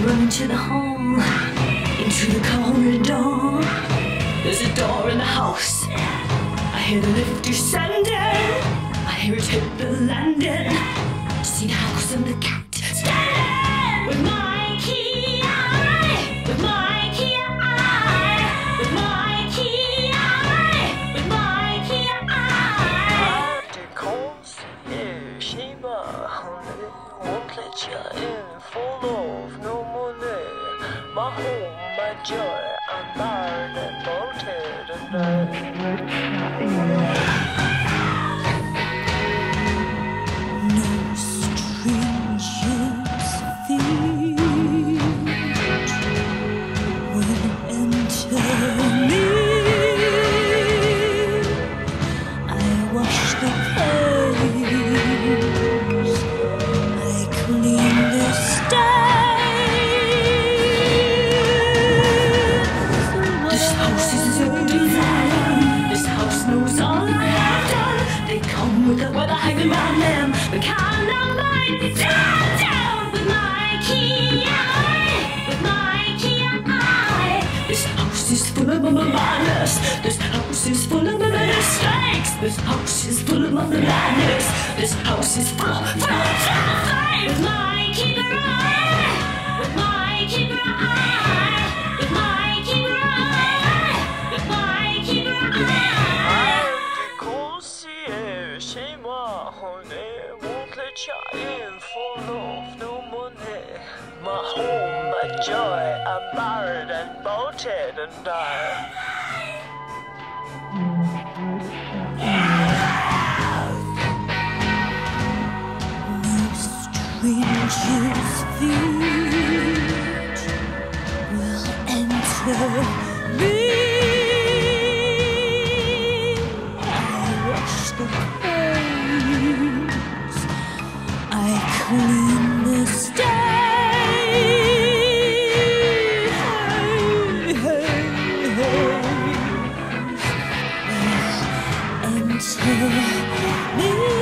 run into the hall, into the corridor. There's a door in the house. I hear the lift descending. I hear it hit the landing. See the house and the cat standing with my key eye, with my key eye, with my key eye, with my key eye. Det konstiga skiva won't let you in full of no money. My home, my joy, I'm barred and bolted and no strangers feet will enter me. I wash the plates, I clean the stains. This house is as old as I am. This house knows all I have done. They come with a hanging round them. The kind of light down with my key eye, with my key eye. This house is full of madness. This house is full of mistakes. This house is full of madness. This house is full of with my keeper eye, with my keeper eye, with my keeper eye, with my keeper eye. Det konstiga skiva won't let you in full of no money. My home, my joy, I'm barred and bolted and died. Strangers' feet will enter me. I wash the plates, I clean the stains. Enter me.